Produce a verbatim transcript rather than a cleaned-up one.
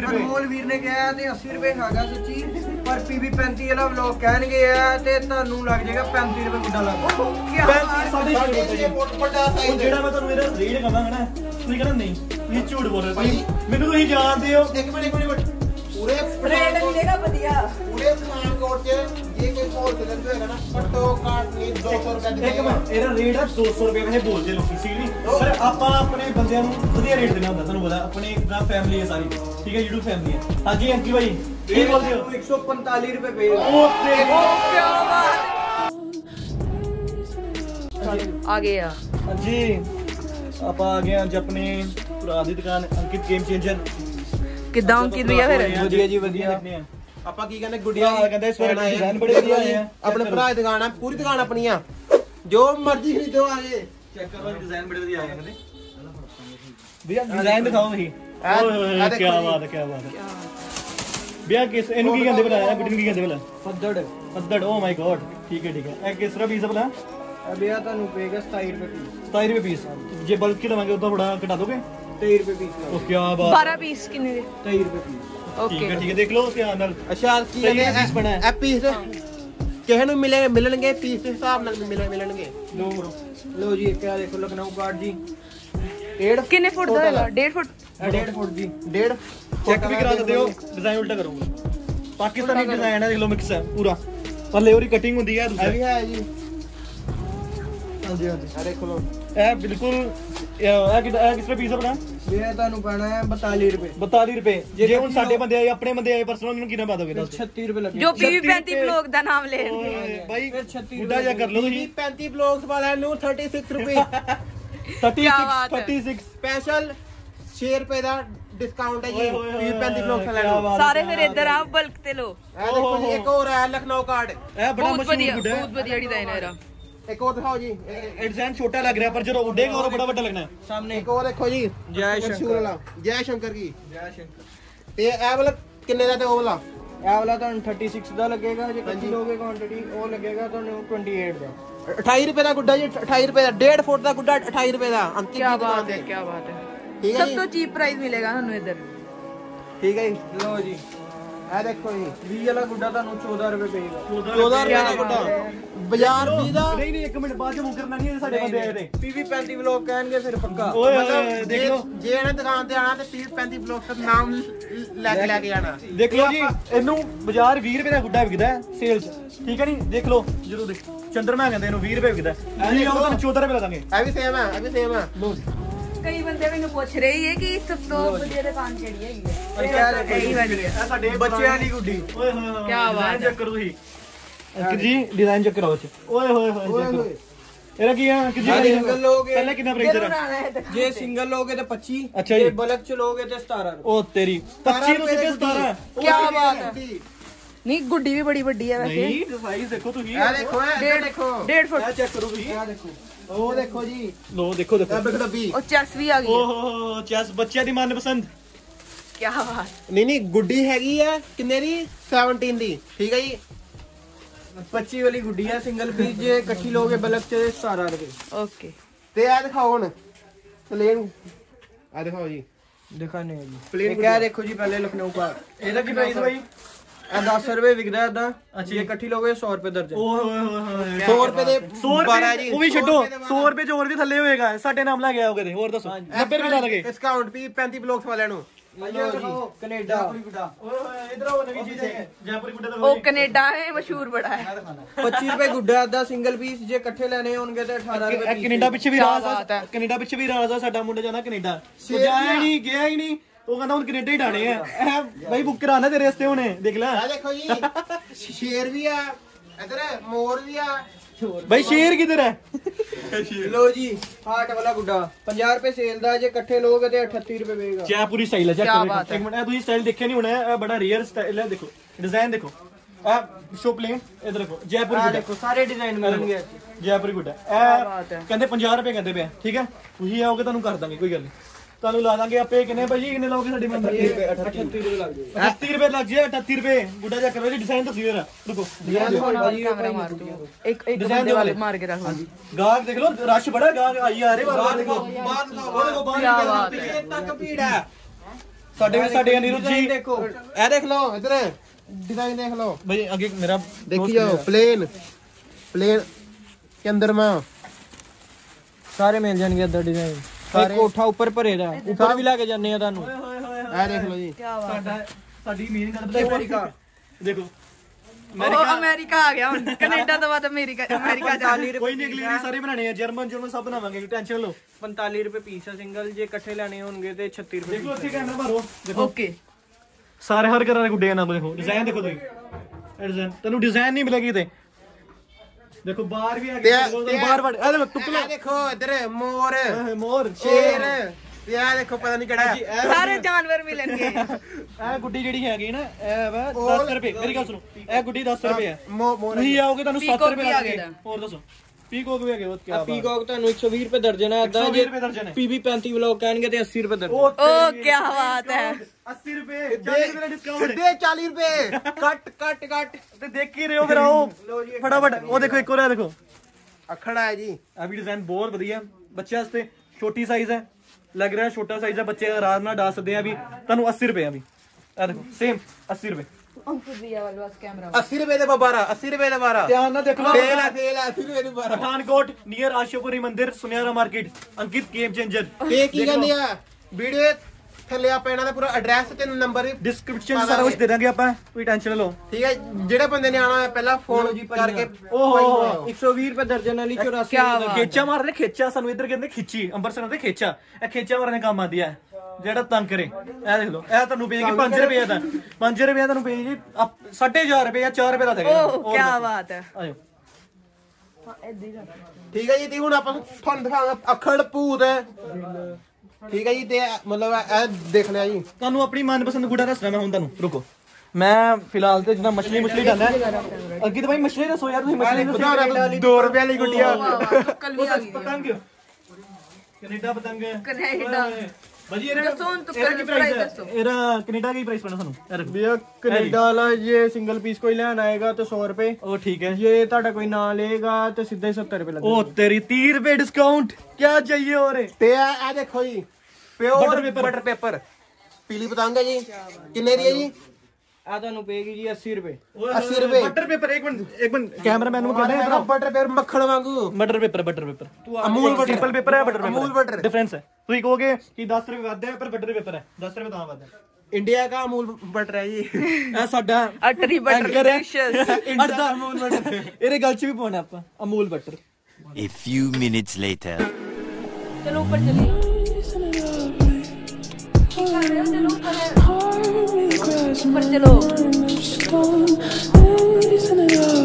ਅਨਮੋਲ ਵੀਰ ਨੇ ਕਿਹਾ ਤੇ अस्सी रुपए ਖਾਗਾ ਸੱਚੀ ਪਰ ਪੀਵੀ पैंतीस ਵਾਲਾ ਵਲੌਗ ਕਹਿਣਗੇ ਆ ਤੇ ਤੁਹਾਨੂੰ ਲੱਗ ਜਾਏਗਾ पैंतीस रुपए ਗੁੱਡਾ ਲੱਗ पैंतीस ਸਾਢੇ ਵੱਡਾ ਸਾਈਜ਼ ਜਿਹੜਾ ਮੈਂ ਤੁਹਾਨੂੰ ਇਹਦਾ ਰੇਟ ਕਹਾਂਗਾ ਨਾ ਤੁਸੀਂ ਕਹਿੰਦਾ ਨਹੀਂ ਇਹ ਝੂਠ ਬੋਲ ਰਹੇ ਭਾਈ ਮੈਨੂੰ ਤੁਸੀਂ ਜਾਣਦੇ ਹੋ ਇੱਕ ਮਿੰਟ ਇੱਕ ਮਿੰਟ पूरे रेट मिलेगा बढ़िया पूरे पठानकोट के ये कोई होलसेलर जो है ना पट्टो काट नहीं दो सौ रुपए एक मिनट ਇਹਦਾ ਰੇਟ ਹੈ दो सौ रुपए ਵੈਸੇ ਬੋਲਦੇ ਲੋਕੀ ਸੀ ਨਹੀਂ ਪਰ ਆਪਾਂ ਆਪਣੇ ਬੰਦਿਆਂ ਨੂੰ ਵਧੀਆ ਰੇਟ ਦੇਣਾ ਹੁੰਦਾ ਤੁਹਾਨੂੰ ਪਤਾ ਆਪਣੇ ਇੱਕ ਫੈਮਿਲੀ ਹੈ ਸਾਰੀ ਠੀਕ ਹੈ YouTube ਫੈਮਿਲੀ ਹੈ ਹਾਂਜੀ ਅੰਕੀ ਭਾਈ ਇਹ ਬੋਲਦੇ ਹੋ एक सौ पैंतालीस रुपए पे ਓਕੇ क्या बात आ गया ਹਾਂਜੀ ਆਪਾਂ ਆ ਗਏ ਅੱਜ ਆਪਣੇ ਭਰਾ ਦੀ ਦੁਕਾਨ ਅੰਕਿਤ ਗੇਮ ਚੇਂਜਰ ਕਿਦਾਂ ਅੰਕਿਤ ਭਈਆ ਫਿਰ ਵਧੀਆ ਜੀ ਵਧੀਆ ਆਪਾਂ ਕੀ ਕਹਿੰਦੇ ਗੁੱਡੀਆਂ ਕਹਿੰਦੇ ਇਸ ਵਾਰ ਡਿਜ਼ਾਈਨ ਬੜੇ ਵਧੀਆ ਆਏ ਆ ਆਪਣੇ ਭਰਾ ਦੀ ਦੁਕਾਨ ਆ ਪੂਰੀ ਦੁਕਾਨ ਆਪਣੀ ਆ ਜੋ ਮਰਜ਼ੀ ਖਰੀਦੋ ਆਏ ਚੈੱਕ ਕਰੋ ਡਿਜ਼ਾਈਨ ਬੜੇ ਵਧੀਆ ਆਏ ਕਹਿੰਦੇ ਭਈਆ ਡਿਜ਼ਾਈਨ ਦਿਖਾਓ ਤੁਸੀਂ ਆਹ ਕੀ ਬਾਤ ਹੈ ਕੀ ਬਾਤ ਹੈ ਭਈਆ ਕਿਸ ਇਹਨੂੰ ਕੀ ਕਹਿੰਦੇ ਬਲਾਇਆ ਗੁੱਡੀ ਨੂੰ ਕੀ ਕਹਿੰਦੇ ਬਲਾ फद्दड़ ਫੱਦੜ ਓ ਮਾਈ ਗॉड ਠੀਕ ਹੈ ਠੀਕ ਹੈ ਇਹ ਕਿਸ ਤਰ੍ਹਾਂ ਪੀਸ ਬਲਾ अभी आ ਤੁਹਾਨੂੰ ਪਏਗਾ सताई रुपए पीस सताई रुपए पीस ਜੇ ਬਲਕ ਕੇ ਲਵਾਂਗੇ ਉਦੋਂ ਥੋੜਾ ਘਟਾ ਦੋਗੇ तेईस रुपए पीस ਉਹ ਕੀ ਬਾਤ बारह पीस कितने दे तेईस रुपए पीस ਠੀਕ ਹੈ ओके ਠੀਕ ਹੈ ਦੇਖ ਲਓ ਧਿਆਨ ਨਾਲ ਅੱਛਾ ਕੀ ਸਹੀ ਕਹਿੰਦੇ ਪੀਸ ਬਣਾਇਆ ਇਹ ਪੀਸ ਕਿਸੇ ਨੂੰ ਮਿਲੇ ਮਿਲਣਗੇ ਪੀਸ ਦੇ ਹਿਸਾਬ ਨਾਲ ਮਿਲੇ ਮਿਲਣਗੇ लो लो जी क्या देखो लखनऊ कार्ड जी डेढ़ कितने फुट दा हैगा डेढ़ फुट डेढ़ फुट जी ਡੇਢ ਚੈੱਕ ਵੀ ਕਰਾ ਸਕਦੇ ਹੋ ਡਿਜ਼ਾਈਨ ਉਲਟਾ ਕਰੋਗੇ ਪਾਕਿਸਤਾਨੀ ਡਿਜ਼ਾਈਨ ਹੈ ਦੇਖ ਲਓ ਮਿਕਸ ਹੈ ਪੂਰਾ ਪੱਲੇ ਉਹਦੀ ਕਟਿੰਗ ਹੁੰਦੀ ਹੈ ਇਹ ਦੂਸਰੀ ਵੀ ਹੈ ਜੀ ਹਾਂਜੀ ਹਾਂਜੀ ਆ ਦੇਖੋ ਲੋ ਇਹ ਬਿਲਕੁਲ ਇਹ ਕਿਹਦਾ ਇਹ ਕਿਸ ਤਰ੍ਹਾਂ ਪੀਸ ਆਪਣਾ ये ਤੁਹਾਨੂੰ ਪੈਣਾ ਹੈ बयालीस रुपए ਬਤਾਲੀ ਰੁਪਏ ਜੇ ਹੁਣ ਸਾਡੇ ਬੰਦੇ ਆਏ ਆਪਣੇ ਬੰਦੇ ਆਏ ਪਰਸਨਲ ਉਹਨਾਂ ਨੂੰ ਕਿੰਨਾ ਪਾ ਦੋਗੇ ਦੱਸ छत्तीस रुपए लगे जो पीवी पैंतीस ब्लॉग दा नाम ले ਓਏ ਬਾਈ ਫਿਰ ਛੱਤੀ ਗੁੱਡਾ ਜਾ ਕਰ ਲਓ ਤੁਸੀਂ पैंतीस ब्लॉग्स वाला ਨੂੰ छत्तीस रुपए छत्तीस बात है। छत्तीस ਸਪੈਸ਼ਲ छह रुपए ਦਾ ਡਿਸਕਾਊਂਟ ਹੈ ਜੀ ਓਏ ਹੋਏ ਹੋਏ पैंतीस ब्लॉग्स वाला ਕਿਆ ਨੂੰ ਬਾਤ ਹੈ। सारे फिर इधर आप बल्क ते लो ਇਹ ਦੇਖੋ ਜੀ ਇੱਕ ਹੋਰ ਹੈ ਲਖਨਊ ਕਾਰਡ ਇਹ ਬੜਾ बहुत ਮਸ਼ਹੂਰ बढ़िया ਗੁੱਡਾ ਹੈ बहुत बढ़िया डिजाइन है इधर ਇੱਕ ਹੋਰ ਦਿਖਾਓ ਜੀ ਇਹ ਡਿਜ਼ਾਈਨ ਛੋਟਾ ਲੱਗ ਰਿਹਾ ਪਰ ਜਦੋਂ ਉੱਡੇਗਾ ਉਹ ਬੜਾ ਵੱਡਾ ਲੱਗਣਾ ਹੈ सामने ਇੱਕ ਹੋਰ ਦੇਖੋ ਜੀ जय ਮਸ਼ਹੂਰ शंकर ਵਾਲਾ ਜੈ ਸ਼ੰਕਰ ਕੀ जय शंकर ਤੇ ਇਹ ਵਾਲਾ ਕਿੰਨੇ ਦਾ ਤੇ ਉਹ ਵਾਲਾ ਇਹ ਵਾਲਾ ਤੁਹਾਨੂੰ छत्तीस ਦਾ ਲੱਗੇਗਾ ਜੇ ਕੱਚੀ ਲੋਗੇ ਕੁਆਂਟੀਟੀ ਉਹ ਲੱਗੇਗਾ ਤੁਹਾਨੂੰ अट्ठाईस ਦਾ अट्ठाई रुपए ਦਾ ਗੁੱਡਾ ਜੀ अट्ठाई रुपए ਦਾ डेढ़ फुट ਦਾ ਗੁੱਡਾ अट्ठाई रुपए ਦਾ ਅੰਕਿਤ क्या ਦੀ ਦੁਕਾਨ बात ਤੇ है क्या बात है ठीक है सब जी। तो चीप प्राइस मिलेगा थानू इधर ਠੀਕ ਹੈ ਜੀ ਲੋ ਜੀ ਇਹ ਦੇਖੋ ਜੀ बीस वाला गुड्डा ਤੁਹਾਨੂੰ चौदह रुपए ਪਏਗਾ चौदह रुपए ਦਾ ਗੁੱਡਾ ਬਾਜ਼ਾਰ ਦੀ ਦਾ ਨਹੀਂ ਨਹੀਂ ਇੱਕ ਮਿੰਟ ਬਾਅਦ ਚ ਮੁੱਕਰ ਨਾ ਨਹੀਂ ਸਾਡੇ ਬੰਦੇ ਆਏ ਨੇ पीवी पैंतीस ਵਲੌਗ ਕਹਿਣਗੇ ਫਿਰ ਪੱਕਾ ਓਏ ਮਤਲਬ ਓਏ ਦੇਖ ਜੇ ਲਓ ਜੇ ਇਹਨਾਂ ਦੁਕਾਨ ਤੇ ਆਣਾ ਤੇ तीस पैंतीस ब्लॉक ਦਾ ਨਾਮ ਲੈ ਕੇ ਲੈ ਕੇ ਆਣਾ ਦੇਖ ਲਓ ਜੀ ਇਹਨੂੰ ਬਾਜ਼ਾਰ ਵੀਹ ਰੁਪਏ ਦਾ ਗੁੱਡਾ ਵਿਕਦਾ ਹੈ ਸੇਲ 'ਚ ਠੀਕ ਹੈ ਨਹੀਂ ਦੇਖ ਲਓ ਜਦੋਂ ਦੇਖ ਚੰਦਰਮਾ ਕਹਿੰਦੇ ਇਹਨੂੰ ਵੀਹ ਰੁਪਏ ਵਿਕਦਾ ਹੈ ਅਸੀਂ ਉਹ ਤੁਹਾਨੂੰ ਚੌਦਾਂ ਰੁਪਏ ਲਗਾਂਗੇ ਇਹ ਵੀ ਸੇਮ ਹੈ ਇਹ ਵੀ ਸੇਮ ਹੈ ਲਓ ਜੀ कई बंदे मैंने पूछ रहे हैं कि सब तो बढ़िया दुकान केड़ी है और क्या है? यही वाली है ਇਹ ਸਾਡੇ ਬੱਚਿਆਂ ਵਾਲੀ ਗੁੱਡੀ ਓਏ ਹੋਏ ਹੋਏ ਕਿਆ ਬਾਤ ਹੈ। ਚੈੱਕ ਕਰੋ ਤੁਸੀਂ ਅੰਕਿਤ ਜੀ ਡਿਜ਼ਾਈਨ ਚੈੱਕ ਕਰੋ ਇੱਥੇ ਓਏ ਹੋਏ ਹੋਏ ਚੈੱਕ ਕਰੋ ਇਹਦਾ ਕੀ ਆ ਕਿ ਜੇ ਸਿੰਗਲ ਲੋਗੇ ਪਹਿਲਾਂ ਕਿੰਨਾ ਪ੍ਰਾਈਸ era ਜੇ ਸਿੰਗਲ ਲੋਗੇ ਤੇ पच्चीस ਅੱਛਾ ਜੀ। ਜੇ ਬਲਕ ਚ ਲੋਗੇ ਤੇ सतारह रुपए ਉਹ ਤੇਰੀ ਪੱਚੀ ਤੋਂ ਸਿੱਧੇ ਸਤਾਰਾਂ क्या बात है नहीं गुड्डी भी बड़ी बड़ी है वैसे ਨਹੀਂ ਸਾਈਜ਼ ਦੇਖੋ ਤੁਸੀਂ ਇਹ ਦੇਖੋ ਇਹ ਇੱਧਰ ਦੇਖੋ डेढ़ फुट ਇਹ ਚੈੱਕ ਕਰੋ ਤੁਸੀਂ ਇਹ ਦੇਖੋ ਉਹ ਦੇਖੋ ਜੀ ਲੋ ਦੇਖੋ ਦੇਖੋ ਇਹ ਬਿਗ ਡੱਬੀ और चेस भी आ गई ਓ है। ਹੋ ਹੋ ਚੈਸ ਬੱਚਿਆਂ ਦੀ ਮਨਪਸੰਦ क्या बात ਨਹੀਂ ਨਹੀਂ ਗੁੱਡੀ ਹੈਗੀ ਆ ਕਿੰਨੇ ਦੀ सत्रह ਦੀ ਠੀਕ ਹੈ ਜੀ पच्चीस वाली गुड्डी है सिंगल पीस जे इकट्ठी लोगे बल्क से सतारह रुपए ओके ਤੇ ਇਹ ਦਿਖਾਓ ਹੁਣ ਪਲੇਨ ਆ ਦਿਖਾਓ ਜੀ दिखाने है जी Plain ये क्या देखो जी पहले लखनऊ का ਇਹਦਾ ਕੀ ਪ੍ਰਾਈਸ ਬਾਈ दस रुपए विकदा है दा अच्छा ये इकट्ठी लोगे सौ रुपए दर्जन ਓਏ ਹੋਏ ਹੋਏ ਹੋਏ सौ रुपए ਦੇ सौ ਬਾਰਾਂ रुपए ਜੀ ਉਹ ਵੀ ਛੱਡੋ सौ रुपए ਚ ਹੋਰ ਵੀ ਥੱਲੇ ਹੋਏਗਾ ਸਾਡੇ ਨਾਮ ਲਾ ਗਿਆ ਹੋਗੇ ਹੋਰ ਦੱਸੋ ਨੱਬੇ ਰੁਪਏ ਲਾ ਲਗੇ ਡਿਸਕਾਊਂਟ ਵੀ पैंतीस ਬਲੌਕਸ ਵਾਲਿਆਂ ਨੂੰ लो जी कनाडा ਓਏ ਹੋਏ ਇਧਰ ਆਓ ਨਵੀਂ ਚੀਜ਼ ਹੈ ਜੈਪੁਰੀ ਗੁੱਡਾ ओ कनाडा है मशहूर बड़ा है पच्चीस रुपए गुड्डा दा सिंगल पीस जे इकट्ठे लेने होंगे तो अठारह रुपए ਇਹ ਕੈਨੇਡਾ ਪਿੱਛੇ ਵੀ ਕਿਆ ਰਾਜ ਬਾਤ ਆ ਹੈ। ਕੈਨੇਡਾ ਪਿੱਛੇ ਵੀ ਰਾਜ ਆ ਸਾਡਾ ਮੁੰਡਾ ਜਾਣਾ ਕੈਨੇਡਾ ਉਹ ਜਾਇਆ ਹੀ ਨਹੀਂ ਗਿਆ ਹੀ ਨਹੀਂ ਉਹ ਕਹਿੰਦਾ ਹੁਣ ਕੈਨੇਡਾ ਹੀ ਡਾਣੇ ਆ ਇਹ ਬਾਈ ਬੁੱਕ ਕਰਾਣਾ ਤੇਰੇ ਰਸਤੇ ਹੋਣੇ ਦੇਖ ਲੈ ਆ ਦੇਖੋ ਜੀ ਸ਼ੇਰ ਵੀ ਆ ਇਧਰ ਮੋਰ ਵੀ ਆ ਬਾਈ ਸ਼ੇਰ ਕਿੱਧਰ ਹੈ लो जी हार्ट वाला गुड्डा पचास रुपए सेल दा जे इकट्ठे लोगे तो अठत्तीस रुपए पेगा ਜੈਪੁਰੀ ਸਟਾਈਲ ਹੈ ਚੈੱਕ ਕਿਆ ਕਰੋ ਬਾਤ ਇੱਕ ਮਿੰਟ ਇਹ ਤੁਸੀਂ ਸਟਾਈਲ ਦੇਖਿਆ ਨਹੀਂ ਹੋਣਾ ਇਹ ਬੜਾ ਰੀਅਰ ਸਟਾਈਲ ਹੈ ਦੇਖੋ ਡਿਜ਼ਾਈਨ ਦੇਖੋ ਇਹ ਸ਼ੋ ਪਲੇਨ ਇਧਰ ਦੇਖੋ ਜੈਪੁਰੀ आ ਗੁੱਡਾ देखो सारे डिजाइन मिलेंगे ਜੈਪੁਰੀ ਗੁੱਡਾ ਬਾਤ ਹੈ। ਇਹ ਕਹਿੰਦੇ ਪੰਜਾਹ ਰੁਪਏ ਕਹਿੰਦੇ ਪਿਆ ਠੀਕ ਹੈ ਤੁਸੀਂ ਆਓਗੇ ਤੁਹਾਨੂੰ ਕਰ ਦਾਂਗੇ ਕੋਈ ਗੱਲ ਨਹੀਂ ਤੁਹਾਨੂੰ ਲਾ ਦਾਂਗੇ ਆਪੇ ਕਿੰਨੇ ਭਾਜੀ ਕਿੰਨੇ ਲਾਓਗੇ ਸਾਡੀ ਮੰਦਰ अठत्तीस रुपए लग जाएगा अठत्तीस रुपए लग जाए अठत्तीस रुपए गुड्डा जा करो जी डिजाइन तो जरा रुको कैमरा मार दो एक एक डिजाइन बंदे दो वाले वाले। मार के रख लो गाहक देख लो रश बड़ा गाहक आई आ रहे बार बार देखो ਬਾਹਰ वो देखो बाहर क्या निकल बात रही है। है। ਤੱਕ ਭੀੜ ਹੈ ਸਾਡੇ ਵੀ ਸਾਡੇ ਅਨੀरुद्ध जी देखो ए देख लो इधर डिजाइन देख लो भाई आगे मेरा देखी जाओ प्लेन प्लेन के अंदर में ਸਾਰੇ ਮਿਲ ਜਾਣਗੇ ਇਦਾਂ ਡਿਜ਼ਾਈਨ ਸਾਰੇ। ਇੱਕ ਕੋਠਾ ਉੱਪਰ ਭਰੇ ਦਾ ਉੱਪਰ ਵੀ ਲੈ ਕੇ ਜਾਂਦੇ ਆ ਤੁਹਾਨੂੰ ए देख लो जी ਕੀ ਬਾਤ ਸਾਡਾ ਹੈ ਸਾਡੀ ਮੇਨ ਗੱਲ ਪਤਾ ਅਮਰੀਕਾ ਦੇਖੋ ਉਹ ਅਮਰੀਕਾ ਆ ਗਿਆ ਹੁਣ ਕੈਨੇਡਾ ਤੋਂ ਬਾਅਦ ਅਮਰੀਕਾ ਅਮਰੀਕਾ ਜਾ ਕੋਈ ਨਹੀਂ ਅਗਲੀ ਵਾਰੀ ਸਾਰੇ ਬਣਾਣੇ ਆ ਜਰਮਨ ਜਰਮਨ ਸਭ ਬਣਾਵਾਂਗੇ ਟੈਨਸ਼ਨ ਲਓ ਪੰਤਾਲੀ ਰੁਪਏ ਪੀਸ ਆ ਸਿੰਗਲ ਜੇ ਇਕੱਠੇ ਲੈਣੇ ਹੋਣਗੇ ਤੇ ਛੱਤੀ ਰੁਪਏ ਦੇਖੋ ਇੱਥੇ ਕੈਮਰਾ ਮਾਰੋ ਦੇਖੋ ਓਕੇ ਸਾਰੇ ਹਰ ਘਰਾਂ ਦੇ ਗੁੱਡੇ ਨਾ ਦੇਖੋ ਡਿਜ਼ਾਈਨ ਦੇਖੋ ਤੁਸੀਂ ਇਹ ਡਿਜ਼ਾਈਨ ਤੈਨੂੰ ਡਿਜ਼ਾਈਨ ਨਹੀਂ ਮਿਲੇਗੀ ਤੇ ਦੇਖੋ ਬਾਹਰ ਵੀ ਆ ਤੇ ਗਏ ਬਾਹਰ ਵੜ ਇਹ ਦੇਖੋ ਟੁਕਲਾ ए देखो इधर मोर ਮੋਰ शेर ये देखो पता नहीं केड़ा ਸਾਰੇ ਜਾਨਵਰ ਮਿਲਣਗੇ ਇਹ ਗੁੱਡੀ ਜਿਹੜੀ ਹੈਗੀ ਨਾ ਇਹ ਵਾ ਦਸ ਰੁਪਏ ਮੇਰੀ ਗੱਲ ਸੁਣੋ ਇਹ ਗੁੱਡੀ ਦਸ ਰੁਪਏ ਹੈ मोर ਤੁਸੀਂ ਆਓਗੇ ਤੁਹਾਨੂੰ ਸੱਤ Peacock ਰੁਪਏ ਵੀ ਆ ਲੱਗਣਗੇ ਗਿਆ। ਹੋਰ ਦੱਸੋ ਪੀਕੋਕ ਵੀ ਹੈਗੇ ਉਹ ਕੀ ਬਾਤ ਪੀਕੌਕ ਤੁਹਾਨੂੰ ਇੱਕ ਸੌ ਵੀਹ ਰੁਪਏ ਦਰਜਨ ਹੈ ਇਦਾਂ ਇੱਕ ਸੌ ਵੀਹ ਰੁਪਏ ਦਰਜਨ ਹੈ। ਪੀਬੀ ਪੈਂਤੀ ਵਲੌਗ ਕਹਿਣਗੇ ਤੇ ਅੱਸੀ ਰੁਪਏ ਦਰਜਨ ਓ ਕੀ ਬਾਤ ਹੈ अस्सी रुपए चालीस रुपए डिस्काउंट सीधे चालीस रुपए कट कट कट ਤੇ ਦੇਖ ਹੀ ਰਹੇ ਹੋ ਫਿਰ ਆਓ ਫਟਾਫਟ ਉਹ ਦੇਖੋ ਇੱਕ ਹੋਰ ਹੈ ਦੇਖੋ अखड़ा है जी ਆ ਵੀ ਡਿਜ਼ਾਈਨ ਬਹੁਤ ਵਧੀਆ ਬੱਚਿਆਂ ਵਾਸਤੇ ਛੋਟੀ ਸਾਈਜ਼ ਹੈ ਲੱਗ ਰਿਹਾ ਛੋਟਾ ਸਾਈਜ਼ ਹੈ ਬੱਚੇ ਆਰਾਮ ਨਾਲ ਡਾ ਸਕਦੇ ਆ ਵੀ ਤੁਹਾਨੂੰ अस्सी रुपए ਆ ਵੀ ਆ ਦੇਖੋ ਸੇਮ अस्सी रुपए ਅੰਕੁਰ ਜੀ ਵਾਲ ਬਸ ਕੈਮਰਾ अस्सी रुपए दे बारह अस्सी रुपए दे बारह ਧਿਆਨ ਨਾਲ ਦੇਖ ਲਓ फेल है फेल है अस्सी रुपए दे बारह ਪਠਾਨਕੋਟ ਨੀਅਰ ਆਸ਼ੋਪੁਰੀ ਮੰਦਿਰ Suniara market Ankit game changer ਇਹ ਕੀ ਕਹਿੰਦੇ ਆ ਵੀਡੀਓ ਥੱਲੇ ਆਪਾਂ ਇਹਨਾਂ ਦਾ ਪੂਰਾ ਐਡਰੈਸ ਤੇ ਨੰਬਰ ਡਿਸਕ੍ਰਿਪਸ਼ਨ ਚ ਸਾਰਾ ਕੁਝ ਦੇ ਦਾਂਗੇ ਆਪਾਂ ਕੋਈ ਟੈਨਸ਼ਨ ਨਾ ਲਓ ਠੀਕ ਹੈ ਜਿਹੜੇ ਬੰਦੇ ਨੇ ਆਣਾ ਹੈ ਪਹਿਲਾਂ ਫੋਨ ਕਰਕੇ ਓਹੋ ਇੱਕ ਸੌ ਵੀਹ ਰੁਪਏ ਦਰਜਨ ਵਾਲੀ ਚੌਰਾਸੀ ਕਿਆ ਰੁਪਏ ਬਾਤ। ਖੇਚਾ ਮਾਰਦੇ ਖੇਚਾ ਸਾਨੂੰ ਇੱਧਰ ਕਹਿੰਦੇ ਖਿੱਚੀ ਅੰਬਰਸਰ ਦੇ ਖੇਚਾ ਇਹ ਖੇਚਾ ਮਾਰਨੇ ਕੰਮ ਆਦੀ ਹੈ ਜਿਹੜਾ ਤੰਗ ਕਰੇ ਇਹ ਦੇਖ ਲਓ ਇਹ ਤੁਹਾਨੂੰ ਪਏਗੀ ਪੰਜ ਰੁਪਏ ਦਾ ਪੰਜ ਰੁਪਏ ਤੁਹਾਨੂੰ ਪਏਗੀ ਸਾਢੇ ਚਾਰ ਰੁਪਏ ਜਾਂ ਚਾਰ ਰੁਪਏ ਦਾ ਦੇਗਾ ਓ ਕੀ ਬਾਤ ਹੈ ਆਇਓ ਠੀਕ ਹੈ ਜੀ ਤੇ ਹੁਣ ਆਪਾਂ ਤੁਹਾਨੂੰ ਦਿਖਾਵਾਂਗੇ ਅਖੜ ਭੂਤ ਠੀਕ ਹੈ ਜੀ ਤੇ ਮਤਲਬ ਇਹ ਦੇਖ ਲਿਆ ਜੀ ਤੁਹਾਨੂੰ ਆਪਣੀ ਮਨਪਸੰਦ ਗੁੱਡਾ ਦੱਸਣਾ ਮੈਂ ਹੁਣ ਤੁਹਾਨੂੰ ਰੁਕੋ ਮੈਂ ਫਿਲਹਾਲ ਤੇ ਜਿੰਨਾ ਮਛਲੀ ਮਛਲੀ ਡਾਲਣਾ ਅੱਗੇ ਤਾਂ ਭਾਈ ਮਛਲੀ ਦੱਸੋ ਯਾਰ ਤੁਸੀਂ ਮਛਲੀ ਦੱਸੋ ਦੋ ਰੁਪਏ ਵਾਲੀ ਗੁੱਡੀਆਂ ਕੱਲੀ ਆ ਗਈ ਪਤੰਗ ਕੈਨੇਡਾ ਪਤੰਗ ਕੈਨੇਡਾ ਭਾਜੀ ਇਹਦਾ ਦੱਸੋ ਹੁਣ ਤੁੱਕੜ ਇਹਦਾ ਦੀ ਕੀ ਪ੍ਰਾਈਸ price ਹੈ ਦੱਸੋ। ਇਹਦਾ ਕੈਨੇਡਾ ਕੀ ਪ੍ਰਾਈਸ ਪੈਣਾ ਸਾਨੂੰ ਇਹ ਰੱਖੋ। भैया कनाडा वाला ये सिंगल पीस कोई लेना आएगा तो सौ रुपए ਉਹ ਠੀਕ ਹੈ ये ਤੁਹਾਡਾ ਕੋਈ ਨਾ ਲਏਗਾ ਤੇ ਸਿੱਧਾ ਹੀ ਸੱਤਰ ਰੁਪਏ ਲੱਗेगा ਉਹ ਤੇਰੀ तीस रुपए डिस्काउंट क्या चाहिए और ਤੇ ਇਹ ਦੇਖੋ ਜੀ pure Butter paper। Butter paper ਪੀਲੀ ਪਤੰਗ ਹੈ ਜੀ ਕਿੰਨੇ ਦੀ ਹੈ ਜੀ ਆ ਤੁਹਾਨੂੰ ਪਏਗੀ ਜੀ अस्सी रुपए अस्सी रुपए। बटर पेपर एक मिनट एक मिनट कैमरामैन ਨੂੰ ਕਹਿੰਦੇ ਇਹਦਾ ਬਟਰ ਪੇਪਰ ਮੱਖਣ ਵਾਂਗੂ butter paper butter paper Amul butter simple paper है butter Amul paper butter। Difference है ਤੁਸੀਂ ਕਹੋਗੇ ਕਿ दस रुपए ਵੱਧ ਹੈ ਪਰ बटर पेपर है दस रुपए ਤਾਂ ਵੱਧ ਹੈ ਇੰਡੀਆ ਦਾ ਅਮੂਲ ਬਟਰ ਹੈ ਜੀ ਇਹ ਸਾਡਾ ਅਟਰੀ ਬਟਰ anchor ਹੈ। ਡਿਲੀਸ਼ੀਅਸ ਅੜਦਾ ਅਮੂਲ ਬਟਰ ਇਹਦੇ ਗੱਲ ਚ ਵੀ ਪਾਉਣਾ ਆਪਾਂ Amul butter A few minutes later. ਚਲੋ ਉੱਪਰ ਚਲੀਏ ਉੱਪਰ ਚਲੋ